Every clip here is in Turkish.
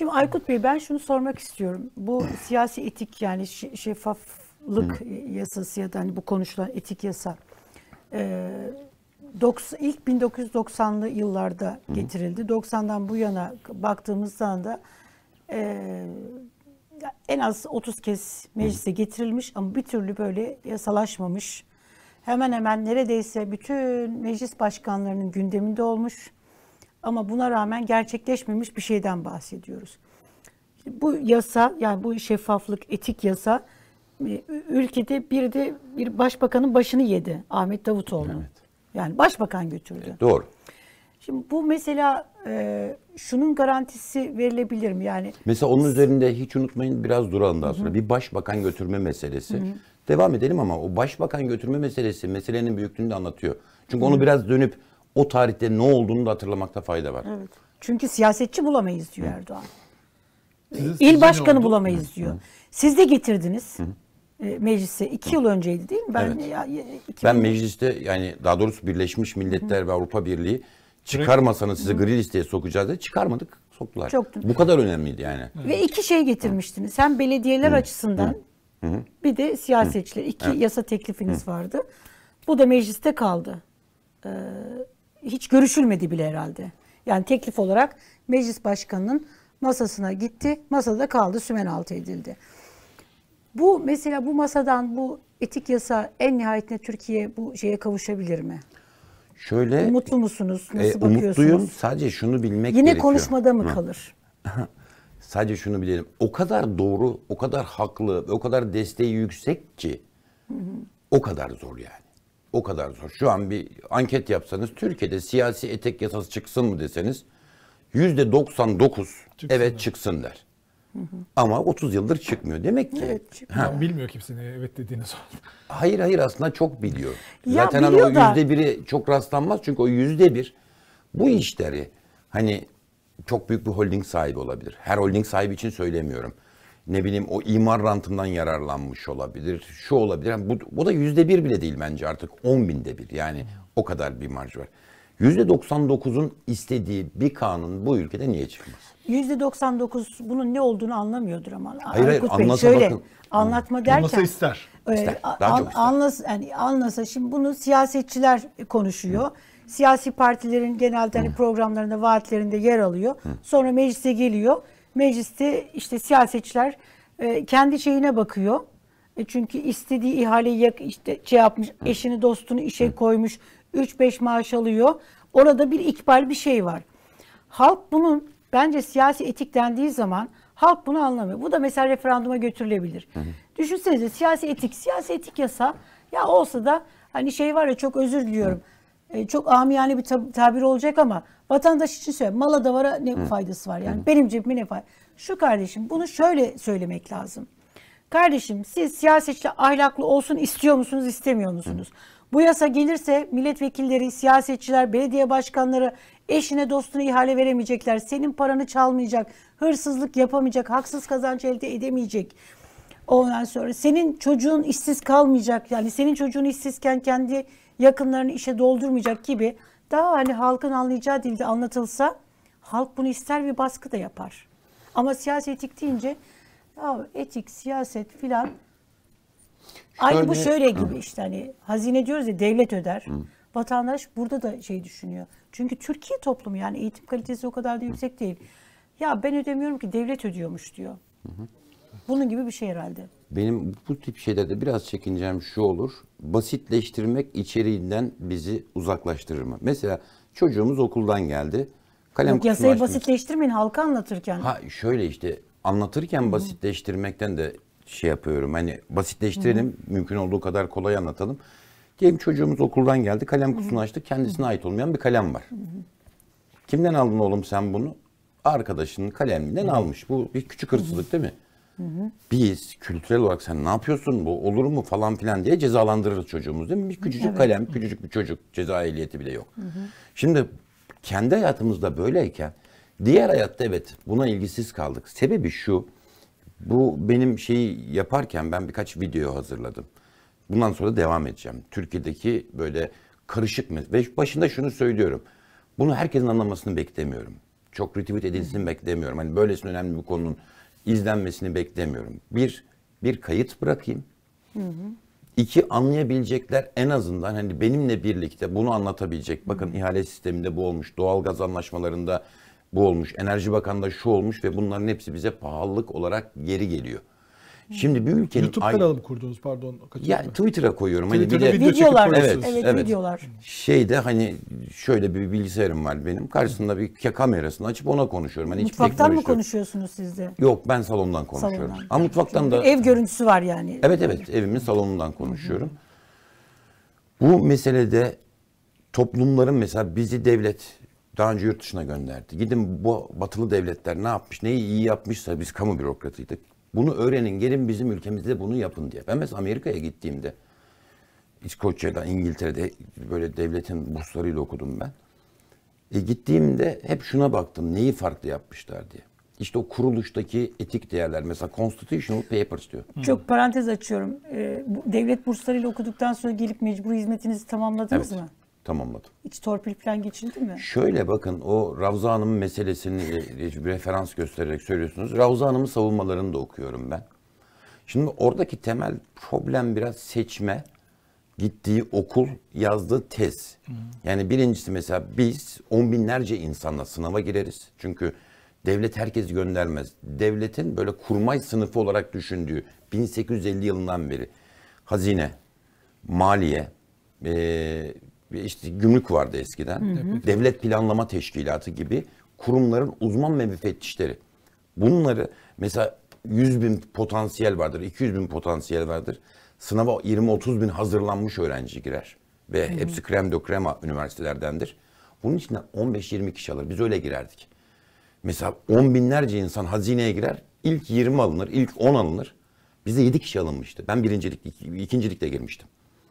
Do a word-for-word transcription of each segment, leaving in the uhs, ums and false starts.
Şimdi Aykut Bey, ben şunu sormak istiyorum. Bu siyasi etik, yani şeffaflık Hı. yasası ya da hani bu konuşulan etik yasa e, doksan, ilk bin dokuz yüz doksanlı yıllarda Hı. getirildi. doksandan bu yana baktığımızda da e, en az otuz kez meclise getirilmiş ama bir türlü böyle yasalaşmamış. Hemen hemen neredeyse bütün meclis başkanlarının gündeminde olmuş. Ama buna rağmen gerçekleşmemiş bir şeyden bahsediyoruz. Bu yasa, yani bu şeffaflık, etik yasa ülkede bir de bir başbakanın başını yedi. Ahmet Davutoğlu. Evet. Yani başbakan götürdü. Evet, doğru. Şimdi bu mesela e, şunun garantisi verilebilir mi? Yani mesela onun üzerinde hiç unutmayın, biraz duralım daha sonra. Hı hı. Bir başbakan götürme meselesi. Hı hı. Devam edelim ama o başbakan götürme meselesi meselenin büyüklüğünü de anlatıyor. Çünkü hı. onu biraz dönüp o tarihte ne olduğunu da hatırlamakta fayda var. Evet. Çünkü siyasetçi bulamayız diyor Hı. Erdoğan. Siz, İl başkanı bulamayız Hı. diyor. Hı. Siz de getirdiniz Hı. E, meclise. iki Hı. yıl önceydi değil mi? Ben evet. ya, iki ben mecliste, yani daha doğrusu Birleşmiş Milletler Hı. ve Avrupa Birliği çıkarmasanız sizi gri listeye sokacağız dedi. Çıkarmadık, soktular. Çok Bu kadar önemliydi yani. Ve iki şey getirmiştiniz. Hem belediyeler Hı. açısından Hı. Hı. bir de siyasetçiler. İki evet. yasa teklifiniz Hı. vardı. Bu da mecliste kaldı. Ee, hiç görüşülmedi bile herhalde. Yani teklif olarak meclis başkanının masasına gitti. Masada kaldı, sümen altı edildi. Bu mesela bu masadan bu etik yasa en nihayetinde Türkiye bu şeye kavuşabilir mi? Şöyle. Umutlu musunuz? Nasıl e, bakıyorsunuz? Umutluyum. Sadece şunu bilmek Yine gerekiyor. Yine konuşmada mı Hı. kalır? Sadece şunu bilelim. O kadar doğru, o kadar haklı ve o kadar desteği yüksek ki hı hı. o kadar zor yani. O kadar zor. Şu an bir anket yapsanız Türkiye'de siyasi etek yasası çıksın mı deseniz yüzde doksan dokuz evet çıksın der. Hı hı. Ama otuz yıldır çıkmıyor. Demek ki. Evet, çıkmıyor. Bilmiyor kimsenin evet dediğini sonra. Hayır hayır aslında çok biliyor. Ya Zaten biliyor hani o yüzde biri çok rastlanmaz. Çünkü o yüzde bir bu işleri hani çok büyük bir holding sahibi olabilir. Her holding sahibi için söylemiyorum. Ne bileyim o imar rantından yararlanmış olabilir. Şu olabilir. Yani bu, bu da yüzde bir bile değil bence artık. On binde bir. Yani o kadar bir marj var. Yüzde doksan dokuzun istediği bir kanun bu ülkede niye çıkmaz? Yüzde doksan dokuz bunun ne olduğunu anlamıyordur ama. Hayır hayır anlasa şöyle, bakın. Anlatma derken. Anlasa ister. E, ister. Daha an, çok ister. Anlasa, yani anlasa şimdi bunu siyasetçiler konuşuyor. Hı. Siyasi partilerin genelde hani programlarında, vaatlerinde yer alıyor. Hı. Sonra meclise geliyor. Mecliste işte siyasetçiler e, kendi şeyine bakıyor. E, çünkü istediği ihaleyi işte şey yapmış, Hı. eşini dostunu işe Hı. koymuş, üç beş maaş alıyor. Orada bir ikbal bir şey var. Halk bunun bence siyasi etik dendiği zaman halk bunu anlamıyor. Bu da mesela referanduma götürülebilir. Hı hı. Düşünsenize siyasi etik, siyasi etik yasa ya olsa da hani şey var ya, çok özür diliyorum. E, çok amiyane bir tab- tabir olacak ama vatandaş için söyle. Mala davara ne hı. faydası var yani? Hı. Benim cebime ne fayda? Şu kardeşim, bunu şöyle söylemek lazım. Kardeşim, siz siyasetçi ahlaklı olsun istiyor musunuz, istemiyor musunuz? Hı. Bu yasa gelirse milletvekilleri, siyasetçiler, belediye başkanları eşine dostuna ihale veremeyecekler. Senin paranı çalmayacak, hırsızlık yapamayacak, haksız kazanç elde edemeyecek. Ondan sonra senin çocuğun işsiz kalmayacak. Yani senin çocuğun işsizken kendi yakınlarını işe doldurmayacak gibi daha hani halkın anlayacağı dilde anlatılsa halk bunu ister ve baskı da yapar. Ama siyasi etik deyince ya etik, siyaset filan aynı bu şöyle gibi işte hani hazine diyoruz ya, devlet öder. Hı. Vatandaş burada da şey düşünüyor. Çünkü Türkiye toplumu yani eğitim kalitesi o kadar da yüksek değil. Ya ben ödemiyorum ki devlet ödüyormuş diyor. Hı hı. Bunun gibi bir şey herhalde. Benim bu tip şeylerde biraz çekincem şu olur. Basitleştirmek içeriğinden bizi uzaklaştırır mı? Mesela çocuğumuz okuldan geldi. Kalem Yok, yasayı basitleştirmeyin halka anlatırken. Ha şöyle işte anlatırken Hı-hı. basitleştirmekten de şey yapıyorum. Hani basitleştirelim, Hı-hı. mümkün olduğu kadar kolay anlatalım. Diyelim çocuğumuz okuldan geldi, kalem kutusunu Hı-hı. açtı. Kendisine Hı-hı. ait olmayan bir kalem var. Hı-hı. Kimden aldın oğlum sen bunu? Arkadaşının kaleminden Hı-hı. almış. Bu bir küçük hırsızlık değil mi? Hı hı. Biz kültürel olarak sen ne yapıyorsun, bu olur mu falan filan diye cezalandırırız çocuğumuz değil mi? Bir küçücük evet. kalem, küçücük bir çocuk, ceza ehliyeti bile yok. Hı hı. Şimdi kendi hayatımızda böyleyken diğer hayatta evet buna ilgisiz kaldık. Sebebi şu, bu benim şeyi yaparken ben birkaç video hazırladım. Bundan sonra devam edeceğim. Türkiye'deki böyle karışık ve başında şunu söylüyorum. Bunu herkesin anlamasını beklemiyorum. çok retweet edilsin beklemiyorum. Hani böylesine önemli bir konunun izlenmesini beklemiyorum. Bir, bir kayıt bırakayım. Hı hı. İki, anlayabilecekler en azından hani benimle birlikte bunu anlatabilecek. Bakın hı hı. ihale sisteminde bu olmuş, doğalgaz anlaşmalarında bu olmuş, Enerji Bakanı'nda şu olmuş ve bunların hepsi bize pahalılık olarak geri geliyor. Şimdi bir ülkenin... YouTube aynı... kanalı mı kurdunuz pardon? Ya Twitter'a koyuyorum. Twitter'da hani bir de videolar. Evet, evet, evet. videolar. Şeyde hani şöyle bir bilgisayarım var benim. Karşısında bir kamerasını açıp ona konuşuyorum. Hani mutfaktan mı konuşuyorsunuz siz de? Yok, ben salondan konuşuyorum. Salondan. Ama mutfaktan da... Ev görüntüsü var yani. Evet evet, evimin salonundan konuşuyorum. Bu meselede toplumların mesela bizi devlet daha önce yurt dışına gönderdi. Gidin bu batılı devletler ne yapmış, neyi iyi yapmışsa biz kamu bürokratıydık. Bunu öğrenin, gelin bizim ülkemizde bunu yapın diye. Ben mesela Amerika'ya gittiğimde, İskoçya'da, İngiltere'de böyle devletin burslarıyla okudum ben. E gittiğimde hep şuna baktım, neyi farklı yapmışlar diye. İşte o kuruluştaki etik değerler, mesela Constitutional Papers diyor. Çok parantez açıyorum. Ee, bu devlet burslarıyla okuduktan sonra gelip mecbur hizmetinizi tamamladınız Evet, mı? tamamladım. Hiç torpil falan geçildi mi? Şöyle bakın, o Ravza Hanım'ın meselesini bir referans göstererek söylüyorsunuz. Ravza Hanım'ın savunmalarını da okuyorum ben. Şimdi oradaki temel problem biraz seçme, gittiği okul, yazdığı tez. Hı. Yani birincisi mesela biz on binlerce insanla sınava gireriz. Çünkü devlet herkes göndermez. Devletin böyle kurmay sınıfı olarak düşündüğü bin sekiz yüz elli yılından beri hazine, maliye, e, işte gümrük vardı eskiden. Hı hı. Devlet Planlama Teşkilatı gibi kurumların uzman ve müfettişleri. Bunları mesela yüz bin potansiyel vardır, iki yüz bin potansiyel vardır. Sınava yirmi otuz bin hazırlanmış öğrenci girer. Ve hı hı. hepsi krem de krema üniversitelerdendir. Bunun içinden on beş yirmi kişi alır. Biz öyle girerdik. Mesela on binlerce insan hazineye girer. İlk yirmi alınır, ilk on alınır. Bizde yedi kişi alınmıştı. Ben birincilik, ikincilikte girmiştim.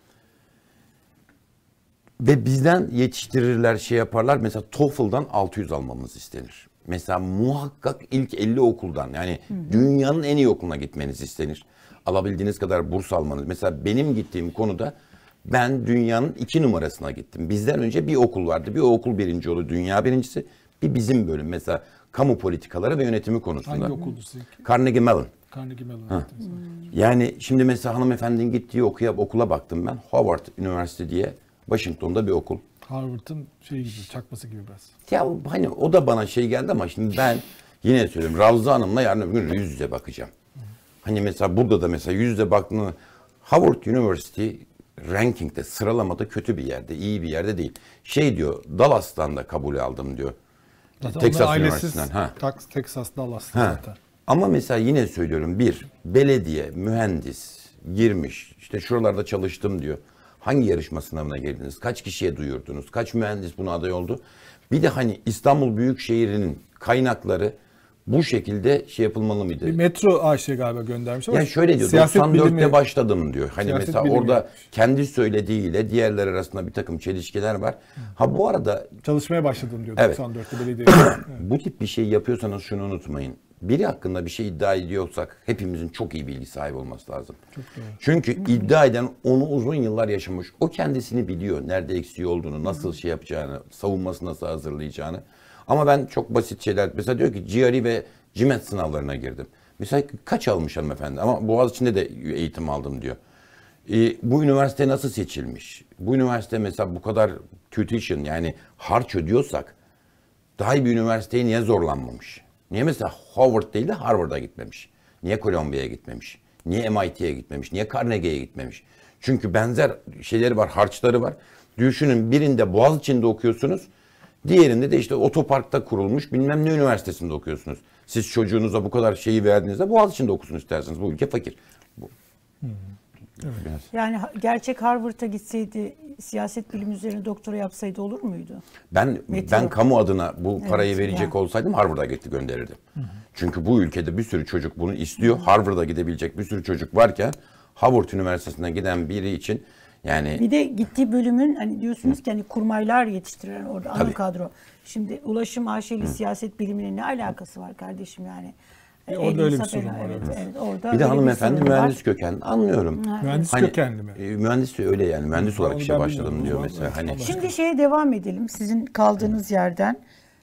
Ve bizden yetiştirirler, şey yaparlar. Mesela TOEFL'dan altı yüz almamız istenir. Mesela muhakkak ilk elli okuldan, yani hı hı. dünyanın en iyi okuluna gitmeniz istenir. Alabildiğiniz kadar burs almanız. Mesela benim gittiğim konuda ben dünyanın iki numarasına gittim. Bizden önce bir okul vardı. Bir o okul birinci oldu, dünya birincisi. Bir bizim bölüm mesela kamu politikaları ve yönetimi konusunda. Hangi okuldu sizinki? Carnegie Mellon. Carnegie Mellon. Ha. Hmm. Yani şimdi mesela hanımefendinin gittiği okuya, okula baktım ben. Harvard Üniversitesi diye Washington'da bir okul. Harvard'ın şey gibi, çakması gibi biraz. Ya hani o da bana şey geldi ama şimdi ben yine söylüyorum. Ravza Hanım'la yarın öbür gün yüz yüze bakacağım. Hmm. Hani mesela burada da mesela yüz yüze baktığında Harvard University rankingde, sıralamada kötü bir yerde, iyi bir yerde değil. Şey diyor, Dallas'tan da kabul aldım diyor. Zaten Texas Üniversitesi'nden. Ha. Texas, Dallas'tan ha. zaten. Ama mesela yine söylüyorum, bir belediye, mühendis girmiş, işte şuralarda çalıştım diyor. Hangi yarışma sınavına girdiniz? Kaç kişiye duyurdunuz? Kaç mühendis buna aday oldu? Bir de hani İstanbul Büyükşehir'in kaynakları bu şekilde şey yapılmalı mıydı? Bir metro A Ş galiba göndermiş ama. Yani şöyle diyor, doksan dörtte başladım diyor. Hani siyaset mesela orada yapmış. Kendi söylediğiyle diğerler arasında bir takım çelişkiler var. Ha bu arada çalışmaya başladım diyor evet. doksan dörtte belediye. Evet. Bu tip bir şey yapıyorsanız şunu unutmayın. Biri hakkında bir şey iddia ediyorsak hepimizin çok iyi bilgi sahibi olması lazım. Çünkü iddia eden onu uzun yıllar yaşamış. O kendisini biliyor. Nerede eksiği olduğunu, nasıl şey yapacağını, savunması nasıl hazırlayacağını. Ama ben çok basit şeyler, mesela diyor ki G R E ve GMAT sınavlarına girdim. Mesela kaç almış hanımefendi? Ama Boğaziçi'nde de eğitim aldım diyor. E, bu üniversite nasıl seçilmiş? Bu üniversite mesela bu kadar tuition, yani harç ödüyorsak daha iyi bir üniversiteye niye zorlanmamış? Niye mesela Harvard değil de Harvard'a gitmemiş? Niye Columbia'ya gitmemiş? Niye M I T'ye gitmemiş? Niye Carnegie'ye gitmemiş? Çünkü benzer şeyleri var, harçları var. Düşünün, birinde Boğaziçi'nde okuyorsunuz. Diğerinde de işte otoparkta kurulmuş bilmem ne üniversitesinde okuyorsunuz. Siz çocuğunuza bu kadar şeyi verdiğinizde Boğaziçi'nde okusun isterseniz. Bu ülke fakir. Bu. Hmm. Evet. Yani gerçek Harvard'a gitseydi, siyaset bilimi üzerine doktora yapsaydı olur muydu? Ben Metro. ben kamu adına bu evet, parayı verecek yani. olsaydım Harvard'a gitti gönderirdim. Hı-hı. Çünkü bu ülkede bir sürü çocuk bunu istiyor. Hı-hı. Harvard'a gidebilecek bir sürü çocuk varken Harvard Üniversitesi'ne giden biri için yani... Bir de gittiği bölümün hani diyorsunuz Hı. ki hani kurmaylar yetiştiren orada ana kadro. Şimdi ulaşım A Ş'li siyaset biliminin ne alakası var kardeşim yani? E, orada öyle bir sorun var. Evet, evet, orada bir de hanımefendi bir mühendis kökenli. Anlıyorum. Evet. Mühendis hani, kökenli mi? E, mühendis de öyle yani. Mühendis olarak işe başladım diyor mesela. Hani. Şimdi şeye devam edelim. Sizin kaldığınız yerden.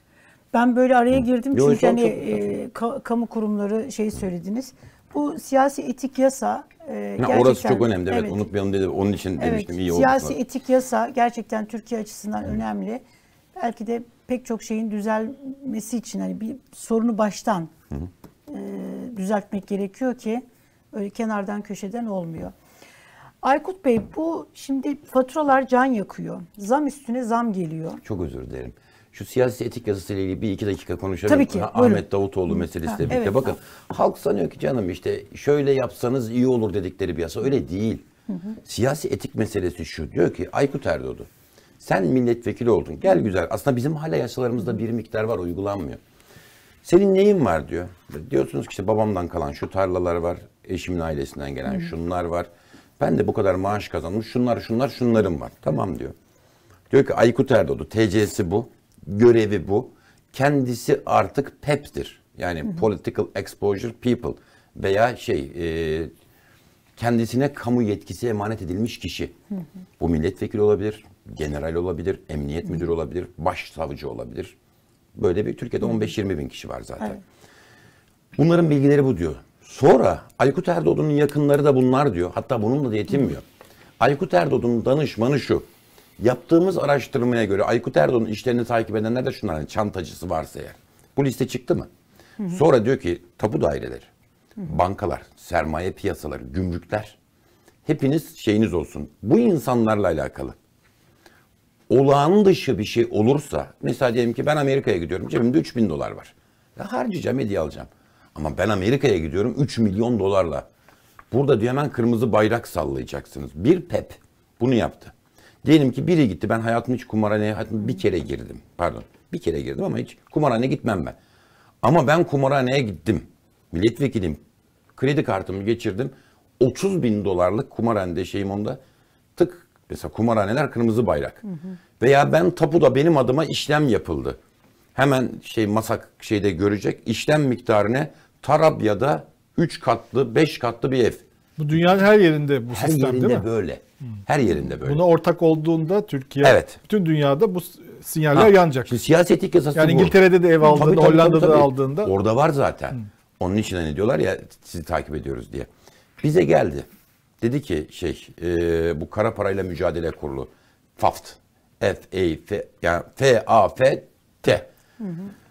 Ben böyle araya girdim Yo, çünkü çok, hani çok, e, ka- kamu kurumları şey söylediniz. Bu siyasi etik yasa e, Ha, gerçekten... orası çok önemli, evet, unutmayalım dedi. Onun için Evet, demiştim, iyi oldu. siyasi etik yasa gerçekten Türkiye açısından önemli. Belki de pek çok şeyin düzelmesi için hani bir sorunu baştan Hı hı. e, düzeltmek gerekiyor ki öyle kenardan köşeden olmuyor. Aykut Bey, bu şimdi faturalar can yakıyor. Zam üstüne zam geliyor. Çok özür dilerim. Şu siyasi etik yasasıyla ilgili bir iki dakika konuşalım. Tabii ki, Ha, buyurun. Ahmet Davutoğlu meselesiyle Ha, birlikte. evet. Bakın, halk sanıyor ki canım işte şöyle yapsanız iyi olur dedikleri bir yasa. Öyle değil. Hı hı. Siyasi etik meselesi şu. Diyor ki Aykut Erdoğdu, sen milletvekili oldun. Gel güzel. Aslında bizim hala yasalarımızda bir miktar var, uygulanmıyor. Senin neyin var diyor. Diyorsunuz ki işte babamdan kalan şu tarlalar var. Eşimin ailesinden gelen hı. şunlar var. Ben de bu kadar maaş kazanmış. Şunlar şunlar şunlarım var. Tamam diyor. Diyor ki Aykut Erdoğdu T C'si bu. Görevi bu. Kendisi artık P E P'tir. Yani hı hı. Political Exposure People veya şey e, kendisine kamu yetkisi emanet edilmiş kişi. Hı hı. Bu milletvekili olabilir, general olabilir, emniyet hı. müdürü olabilir, başsavcı olabilir. Böyle bir Türkiye'de on beş yirmi bin kişi var zaten. Evet. Bunların bilgileri bu diyor. Sonra Aykut Erdoğdu'nun yakınları da bunlar diyor. Hatta bununla da yetinmiyor. Hı. Aykut Erdoğdu'nun danışmanı şu. Yaptığımız araştırmaya göre Aykut Erdoğan'ın işlerini takip edenler de şunlar, çantacısı varsa eğer. Bu liste çıktı mı? Hı hı. Sonra diyor ki tapu daireleri, hı hı. bankalar, sermaye piyasaları, gümrükler. Hepiniz şeyiniz olsun. Bu insanlarla alakalı olağan dışı bir şey olursa, mesela diyelim ki ben Amerika'ya gidiyorum, cebimde üç bin dolar var. Ya harcayacağım, hediye alacağım. Ama ben Amerika'ya gidiyorum üç milyon dolarla. Burada diyor hemen kırmızı bayrak sallayacaksınız. Bir P E P bunu yaptı. Diyelim ki biri gitti, ben hayatımda hiç kumarhaneye hayatımda bir kere girdim. Pardon, bir kere girdim ama hiç kumarhaneye gitmem ben. Ama ben kumarhaneye gittim. Milletvekilim, kredi kartımı geçirdim. otuz bin dolarlık kumarhanede şeyim onda. Tık, mesela kumarhaneler kırmızı bayrak. Hı hı. Veya ben tapuda benim adıma işlem yapıldı. Hemen şey masak şeyde görecek. İşlem miktarına Tarabya'da üç katlı, beş katlı bir ev. Bu dünyanın her yerinde bu her sistem değil mi? Her yerinde böyle. Her yerinde böyle. Buna ortak olduğunda Türkiye, evet. bütün dünyada bu sinyaller ha, yanacak. Şimdi siyasi etik yasası yani bu. İngiltere'de de ev aldığında, tabii, tabii, Hollanda'da tabii, tabii. aldığında. Orada var zaten. Hı. Onun için hani diyorlar ya sizi takip ediyoruz diye. Bize geldi. Dedi ki şey e, bu kara parayla mücadele kurulu. FAFT. F A F yani F A F T. Hı hı.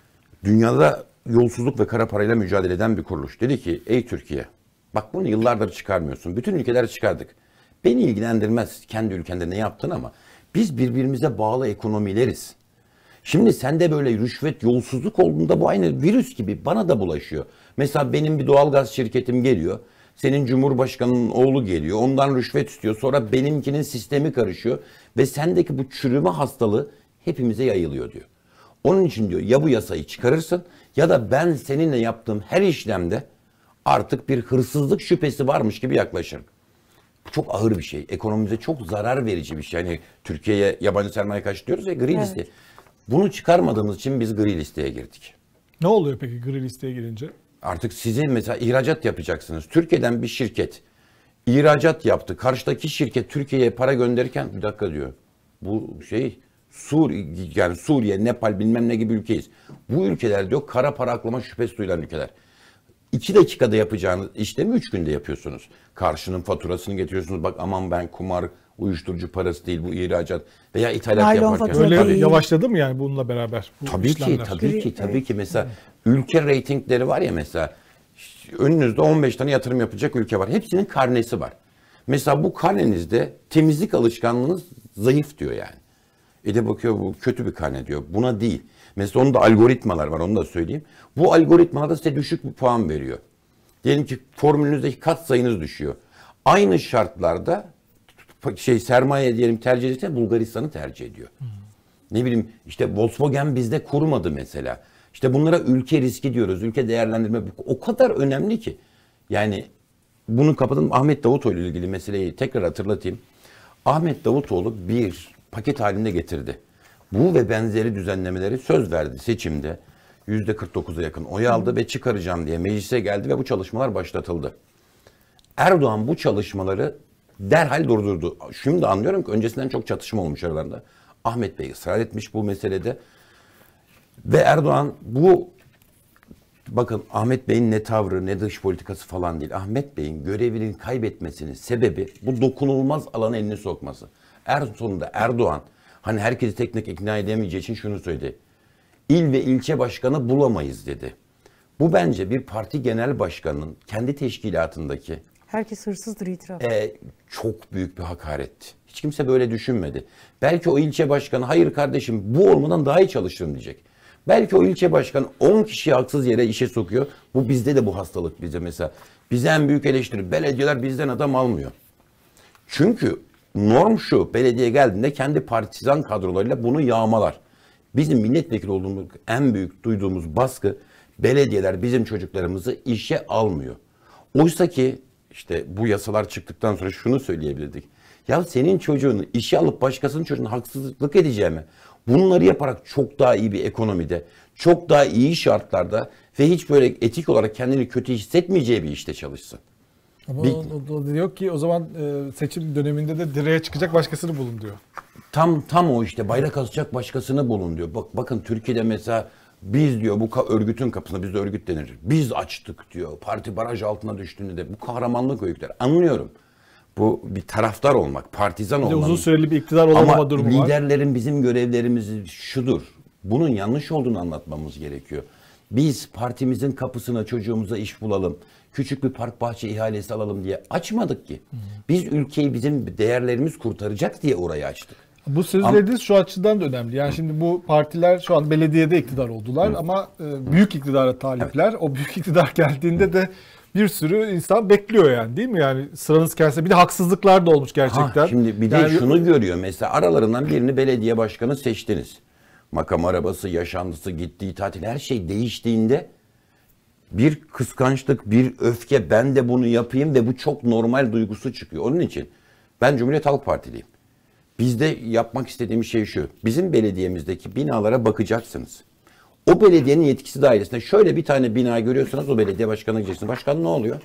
Dünyada yolsuzluk ve kara parayla mücadele eden bir kuruluş. Dedi ki ey Türkiye, bak bunu yıllardır çıkarmıyorsun. Bütün ülkeleri çıkardık. Beni ilgilendirmez kendi ülkende ne yaptın ama biz birbirimize bağlı ekonomileriz. Şimdi sende böyle rüşvet, yolsuzluk olduğunda bu aynı virüs gibi bana da bulaşıyor. Mesela benim bir doğalgaz şirketim geliyor. Senin Cumhurbaşkanı'nın oğlu geliyor. Ondan rüşvet istiyor. Sonra benimkinin sistemi karışıyor. Ve sendeki bu çürüme hastalığı hepimize yayılıyor diyor. Onun için diyor ya bu yasayı çıkarırsın ya da ben seninle yaptığım her işlemde artık bir hırsızlık şüphesi varmış gibi yaklaşırım. Çok ağır bir şey. Ekonomimize çok zarar verici bir şey. Yani Türkiye'ye yabancı sermaye kaçtı diyoruz ya, gri evet. liste. Bunu çıkarmadığımız için biz gri listeye girdik. Ne oluyor peki gri listeye girince? Artık sizin mesela ihracat yapacaksınız. Türkiye'den bir şirket ihracat yaptı. Karşıdaki şirket Türkiye'ye para gönderirken bir dakika diyor. Bu şey Suriye, yani Suriye, Nepal bilmem ne gibi ülkeyiz. Bu ülkeler diyor kara para aklama şüphesi duyulan ülkeler. İki dakikada yapacağınız işlemi üç günde yapıyorsunuz. Karşının faturasını getiriyorsunuz. Bak aman ben kumar, uyuşturucu parası değil bu ihracat veya ithalat Naylon yaparken. Öyle tabii. yavaşladı mı yani bununla beraber? Bu tabii işlemler? ki, tabii ki, tabii ki. Mesela ülke reytingleri var ya mesela. Önünüzde on beş tane yatırım yapacak ülke var. Hepsinin karnesi var. Mesela bu karnenizde temizlik alışkanlığınız zayıf diyor yani. E de bakıyor bu kötü bir karne diyor. Buna değil. Mesela onun da algoritmalar var, onu da söyleyeyim. Bu algoritmalar da size düşük bir puan veriyor. Diyelim ki formülünüzdeki katsayınız düşüyor. Aynı şartlarda şey sermaye diyelim tercih edilse Bulgaristan'ı tercih ediyor. Hmm. Ne bileyim işte Volkswagen bizde kurmadı mesela. İşte bunlara ülke riski diyoruz. Ülke değerlendirme o kadar önemli ki. Yani bunu kapatalım. Ahmet Davutoğlu ile ilgili meseleyi tekrar hatırlatayım. Ahmet Davutoğlu bir paket halinde getirdi. Bu ve benzeri düzenlemeleri söz verdi seçimde. yüzde kırk dokuza yakın oy aldı ve çıkaracağım diye meclise geldi ve bu çalışmalar başlatıldı. Erdoğan bu çalışmaları derhal durdurdu. Şimdi anlıyorum ki öncesinden çok çatışma olmuş aralarında. Ahmet Bey ısrar etmiş bu meselede. Ve Erdoğan bu, bakın Ahmet Bey'in ne tavrı ne dış politikası falan değil. Ahmet Bey'in görevini kaybetmesinin sebebi bu dokunulmaz alana elini sokması. Er sonunda Erdoğan hani herkesi tek tek ikna edemeyeceği için şunu söyledi. İl ve ilçe başkanı bulamayız dedi. Bu bence bir parti genel başkanının kendi teşkilatındaki Herkes hırsızdır itiraf. e, çok büyük bir hakaretti. Hiç kimse böyle düşünmedi. Belki o ilçe başkanı hayır kardeşim bu olmadan daha iyi çalışırım diyecek. Belki o ilçe başkanı on kişiyi haksız yere işe sokuyor. Bu bizde de bu hastalık bize mesela. Bize en büyük eleştiri belediyeler bizden adam almıyor. Çünkü norm şu, belediye geldiğinde kendi partizan kadrolarıyla bunu yağmalar. Bizim milletvekili olduğumuz en büyük duyduğumuz baskı belediyeler bizim çocuklarımızı işe almıyor. Oysa ki işte bu yasalar çıktıktan sonra şunu söyleyebilirdik. Ya senin çocuğunu işe alıp başkasının çocuğuna haksızlık edeceğime bunları yaparak çok daha iyi bir ekonomide, çok daha iyi şartlarda ve hiç böyle etik olarak kendini kötü hissetmeyeceği bir işte çalışsın. Ama Bir- o, o da diyor ki o zaman e, seçim döneminde de direğe çıkacak başkasını bulun diyor. Tam tam o işte bayrak asacak başkasını bulun diyor. Bak bakın Türkiye'de mesela biz diyor bu ka- örgütün kapısına bizde örgüt denir. Biz açtık diyor. Parti baraj altına düştüğünde de bu kahramanlık öyküler. Anlıyorum. Bu bir taraftar olmak, partizan Bir de olmanın. uzun süreli bir iktidar olamama Ama durumu var. liderlerin bizim görevlerimiz şudur. Bunun yanlış olduğunu anlatmamız gerekiyor. Biz partimizin kapısına çocuğumuza iş bulalım, küçük bir park bahçe ihalesi alalım diye açmadık ki. Biz ülkeyi bizim değerlerimiz kurtaracak diye orayı açtık. Bu sözleriniz şu açıdan da önemli. Yani şimdi bu partiler şu an belediyede iktidar oldular ama e, büyük iktidara talipler. O büyük iktidar geldiğinde de bir sürü insan bekliyor yani değil mi? Yani sıranız gelse bir de haksızlıklar da olmuş gerçekten. Ha, şimdi bir de Yani- şunu görüyor mesela aralarından birini belediye başkanı seçtiniz. Makam arabası, yaşantısı, gittiği tatil her şey değiştiğinde bir kıskançlık, bir öfke ben de bunu yapayım ve bu çok normal duygusu çıkıyor. Onun için ben Cumhuriyet Halk Partiliyim. Bizde yapmak istediğim şey şu. Bizim belediyemizdeki binalara bakacaksınız. O belediyenin yetkisi dairesinde şöyle bir tane bina görüyorsanız o belediye başkanına gideceksiniz. Başkan ne oluyor?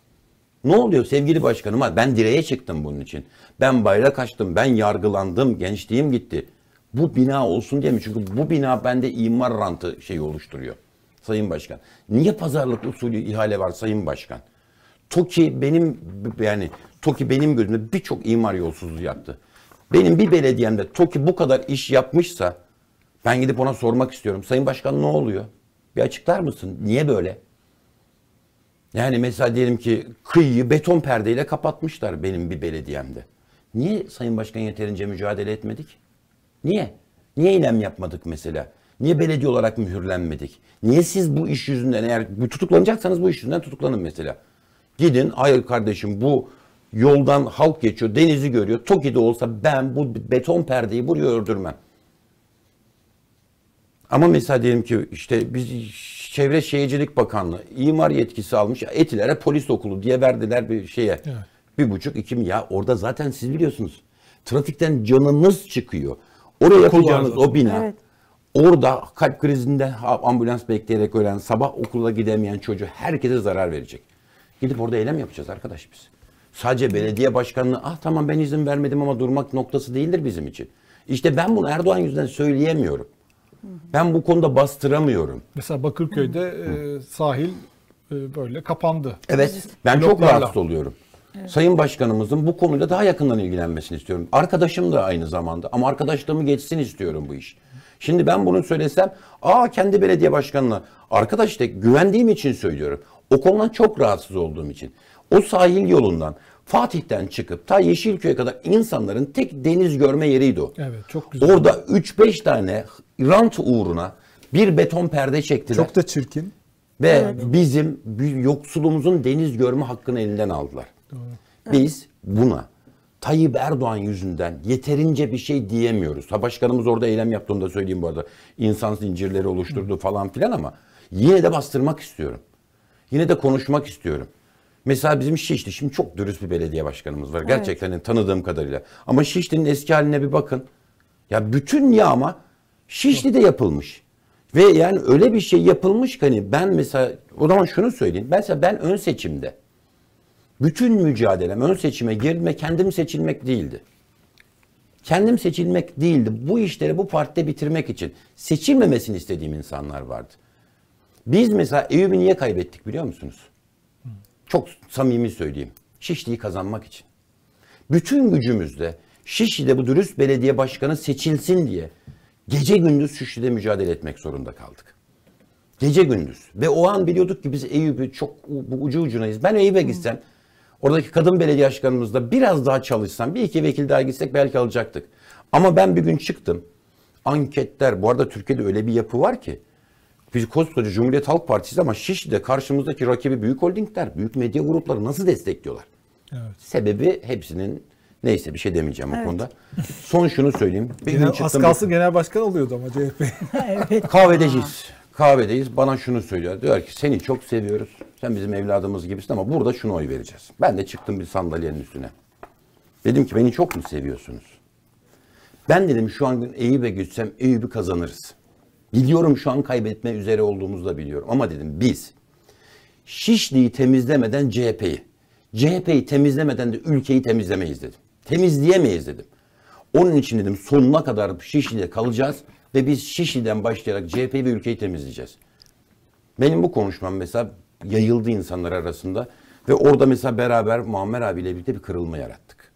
Ne oluyor sevgili başkanım? Ben direğe çıktım bunun için. Ben bayrak açtım, ben yargılandım, gençliğim gitti. Bu bina olsun diye mi? Çünkü bu bina bende imar rantı şeyi oluşturuyor. Sayın Başkan. Niye pazarlık usulü ihale var Sayın Başkan? TOKİ benim yani TOKİ benim gözümde birçok imar yolsuzluğu yaptı. Benim bir belediyemde TOKİ bu kadar iş yapmışsa ben gidip ona sormak istiyorum. Sayın Başkan ne oluyor? Bir açıklar mısın? Niye böyle? Yani mesela diyelim ki kıyıyı beton perdeyle kapatmışlar benim bir belediyemde. Niye Sayın Başkan yeterince mücadele etmedik? Niye? Niye eylem yapmadık mesela? Niye belediye olarak mühürlenmedik? Niye siz bu iş yüzünden eğer tutuklanacaksanız bu iş yüzünden tutuklanın mesela. Gidin hayır kardeşim bu yoldan halk geçiyor denizi görüyor. TOKİ'de olsa ben bu beton perdeyi buraya ördürmem. Ama mesela diyelim ki işte biz Çevre Şehircilik Bakanlığı imar yetkisi almış. Etiler'e polis okulu diye verdiler bir şeye. Evet. Bir buçuk iki mi? Ya orada zaten siz biliyorsunuz. Trafikten canınız çıkıyor. Oraya yapacağınız o bina. Evet. Orada kalp krizinde ambulans bekleyerek ölen, sabah okula gidemeyen çocuğu herkese zarar verecek. Gidip orada eylem yapacağız arkadaş biz. Sadece belediye başkanlığı ah tamam ben izin vermedim ama durmak noktası değildir bizim için. İşte ben bunu Erdoğan yüzünden söyleyemiyorum. Ben bu konuda bastıramıyorum. Mesela Bakırköy'de e, sahil e, böyle kapandı. Evet. Ben çok rahatsız oluyorum. Evet. Sayın Başkanımızın bu konuyla daha yakından ilgilenmesini istiyorum. Arkadaşım da aynı zamanda ama arkadaşlığımı geçsin istiyorum bu iş. Şimdi ben bunu söylesem aa kendi belediye başkanına arkadaş işte güvendiğim için söylüyorum. O konudan çok rahatsız olduğum için. O sahil yolundan Fatih'ten çıkıp ta Yeşilköy'e kadar insanların tek deniz görme yeriydi o. Evet, çok güzel. Orada üç beş tane rant uğruna bir beton perde çektiler. Çok da çirkin. Ve evet. bizim yoksulumuzun deniz görme hakkını elinden aldılar. Doğru. Biz buna Tayyip Erdoğan yüzünden yeterince bir şey diyemiyoruz. Ha başkanımız orada eylem yaptığını da söyleyeyim bu arada. İnsan zincirleri oluşturdu falan filan ama yine de bastırmak istiyorum. Yine de konuşmak istiyorum. Mesela bizim Şişli, şimdi çok dürüst bir belediye başkanımız var. Evet. Gerçekten yani tanıdığım kadarıyla. Ama Şişli'nin eski haline bir bakın. Ya bütün yağma Şişli'de yapılmış. Ve yani öyle bir şey yapılmış ki hani ben mesela o zaman şunu söyleyeyim. Mesela ben ön seçimde bütün mücadelem ön seçime girme kendim seçilmek değildi. Kendim seçilmek değildi. Bu işleri bu partide bitirmek için seçilmemesini istediğim insanlar vardı. Biz mesela Eyüp'ü niye kaybettik biliyor musunuz? Çok samimi söyleyeyim. Şişli'yi kazanmak için. Bütün gücümüzle Şişli'de bu dürüst belediye başkanı seçilsin diye gece gündüz Şişli'de mücadele etmek zorunda kaldık. Gece gündüz. Ve o an biliyorduk ki biz Eyüp'ü çok ucu ucunayız. Ben Eyüp'e gitsem, oradaki kadın belediye başkanımızla biraz daha çalışsam, bir iki vekil daha gitsek belki alacaktık. Ama ben bir gün çıktım. Anketler, bu arada Türkiye'de öyle bir yapı var ki, biz koskoca Cumhuriyet Halk Partisi ama Şişli'de karşımızdaki rakibi büyük holdingler, büyük medya grupları nasıl destekliyorlar? Evet. Sebebi hepsinin, neyse bir şey demeyeceğim evet. o konuda. Son şunu söyleyeyim. Bir Genel, az kalsın bir... genel başkan oluyordu ama C H P. Evet. Kahvedeciyiz. Kahvedeyiz. Bana şunu söylüyor. Diyor ki seni çok seviyoruz. Sen bizim evladımız gibisin ama burada şunu oy vereceğiz. Ben de çıktım bir sandalyenin üstüne. Dedim ki beni çok mu seviyorsunuz? Ben dedim şu an Eyüp'e gitsem Eyüp'ü kazanırız. Biliyorum şu an kaybetme üzere olduğumuzu da biliyorum. Ama dedim biz Şişli'yi temizlemeden C H P'yi, C H P'yi temizlemeden de ülkeyi temizlemeyiz dedim. Temizleyemeyiz dedim. Onun için dedim sonuna kadar Şişli'de kalacağız ve biz Şişli'den başlayarak C H P'yi ve ülkeyi temizleyeceğiz. Benim bu konuşmam mesela yayıldı insanlar arasında ve orada mesela beraber Muammer abiyle birlikte bir kırılma yarattık.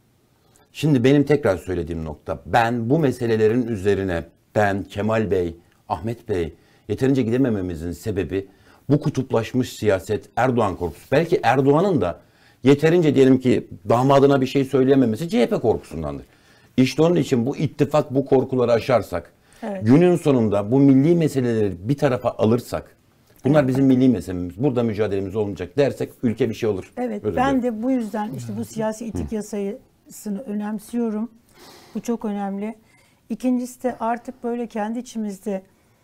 Şimdi benim tekrar söylediğim nokta, ben bu meselelerin üzerine ben, Kemal Bey, Ahmet Bey yeterince gidemememizin sebebi bu kutuplaşmış siyaset, Erdoğan korkusu. Belki Erdoğan'ın da yeterince diyelim ki damadına bir şey söyleyememesi C H P korkusundandır. İşte onun için bu ittifak, bu korkuları aşarsak, evet. günün sonunda bu milli meseleleri bir tarafa alırsak, bunlar evet. bizim milli meselemiz, burada mücadelemiz olmayacak dersek ülke bir şey olur. Evet, Özür ben dilerim. de bu yüzden işte bu siyasi etik yasasını önemsiyorum. Bu çok önemli. İkincisi de artık böyle kendi içimizde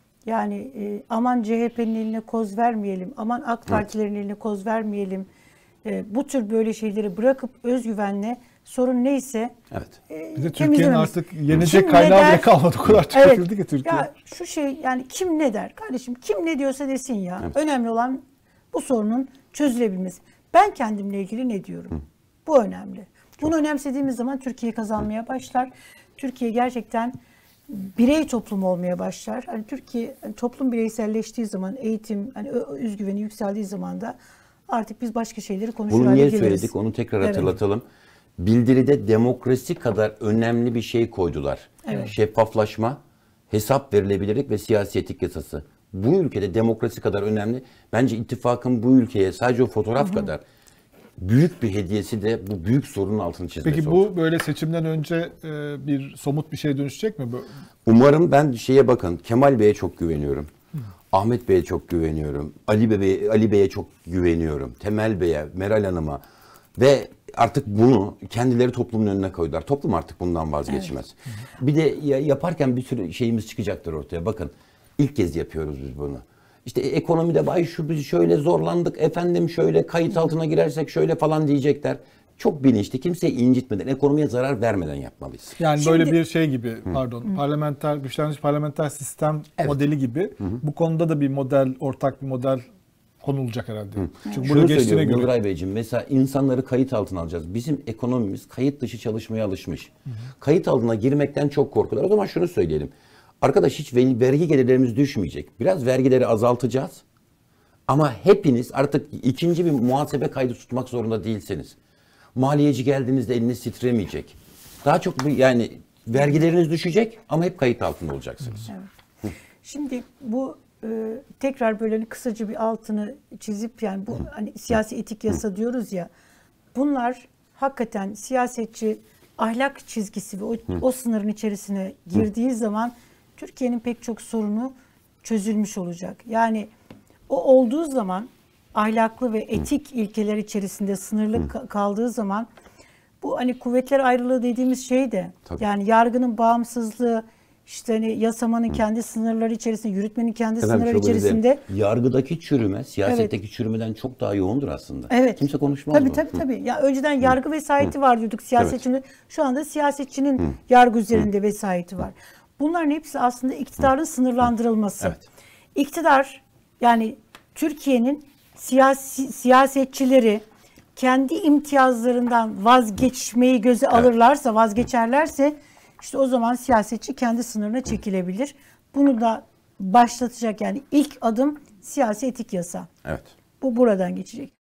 yani e, aman C H P'nin eline koz vermeyelim, aman AK Partilerin evet. eline koz vermeyelim. E, bu tür böyle şeyleri bırakıp özgüvenle sorun neyse evet. e, bir de Türkiye'nin artık yenecek kaynağı bile kalmadı. O kadar çok evet, ki Türkiye. Ya şu şey yani kim ne der kardeşim, kim ne diyorsa desin ya. Evet. Önemli olan bu sorunun çözülebilmesi. Ben kendimle ilgili ne diyorum? Hı. Bu önemli. Bunu çok. önemsediğimiz zaman Türkiye kazanmaya başlar. Türkiye gerçekten birey toplum olmaya başlar. Hani Türkiye hani toplum bireyselleştiği zaman, eğitim, hani özgüveni yükseldiği zaman da artık biz başka şeyleri konuşur hale geliriz. Bunu niye söyledik? Onu tekrar hatırlatalım. Evet. Bildiride demokrasi kadar önemli bir şey koydular. Evet. Şeffaflaşma, hesap verilebilirlik ve siyasi etik yasası. Bu ülkede demokrasi kadar önemli. Bence ittifakın bu ülkeye sadece o fotoğraf hı hı. kadar büyük bir hediyesi de bu büyük sorunun altını çizmesi. Peki bu oldu. Böyle seçimden önce e, bir somut bir şeye dönüşecek mi? Umarım. Ben şeye bakın, Kemal Bey'e çok güveniyorum. Hı. Ahmet Bey'e çok güveniyorum. Ali Bey'e Ali Bey'e çok güveniyorum. Temel Bey'e, Meral Hanım'a ve artık bunu kendileri toplumun önüne koydular. Toplum artık bundan vazgeçmez. Evet. Bir de yaparken bir sürü şeyimiz çıkacaktır ortaya. Bakın ilk kez yapıyoruz biz bunu. İşte ekonomide vay şu biz şöyle zorlandık efendim şöyle kayıt altına girersek şöyle falan diyecekler. Çok bilinçli, kimseyi incitmeden, ekonomiye zarar vermeden yapmalıyız. Yani Şimdi, böyle bir şey gibi, pardon, hı. parlamenter, güçlenmiş parlamenter sistem evet. modeli gibi. Hı hı. Bu konuda da bir model, ortak bir model konulacak herhalde. Hı. Çünkü Şunu söylüyorum Yıldıray Beyciğim, mesela insanları kayıt altına alacağız. Bizim ekonomimiz kayıt dışı çalışmaya alışmış. Hı hı. Kayıt altına girmekten çok korkuyorlar. O zaman şunu söyleyelim. Arkadaş hiç vergi gelirlerimiz düşmeyecek. Biraz vergileri azaltacağız. Ama hepiniz artık ikinci bir muhasebe kaydı tutmak zorunda değilsiniz. Maliyeci geldiğinizde eliniz titremeyecek. Daha çok bir, yani vergileriniz düşecek ama hep kayıt altında olacaksınız. Evet. Şimdi bu e, tekrar böyle kısaca bir altını çizip yani bu hani siyasi etik yasa diyoruz ya. Bunlar hakikaten siyasetçi ahlak çizgisi ve o, o sınırın içerisine girdiği zaman Türkiye'nin pek çok sorunu çözülmüş olacak. Yani o olduğu zaman ahlaklı ve etik ilkeler içerisinde sınırlı Hı. kaldığı zaman bu hani kuvvetler ayrılığı dediğimiz şey de Tabii. yani yargının bağımsızlığı işte hani yasamanın Hı. kendi sınırları içerisinde, yürütmenin kendi Efendim, sınırları içerisinde. Yargıdaki çürüme siyasetteki evet. çürümeden çok daha yoğundur aslında. Evet. Kimse konuşmaz tabii, mı? Tabii tabii tabii. Ya önceden Hı. yargı vesayeti Hı. var diyorduk siyasetçinin. Evet. Şu anda siyasetçinin Hı. yargı üzerinde Hı. vesayeti var. Bunların hepsi aslında iktidarın Hı. sınırlandırılması. Evet. İktidar yani Türkiye'nin siyasi siyasetçileri kendi imtiyazlarından vazgeçmeyi göze evet. alırlarsa, vazgeçerlerse İşte o zaman siyasetçi kendi sınırına çekilebilir. Bunu da başlatacak, yani ilk adım siyasi etik yasa. Evet. Bu buradan geçecek.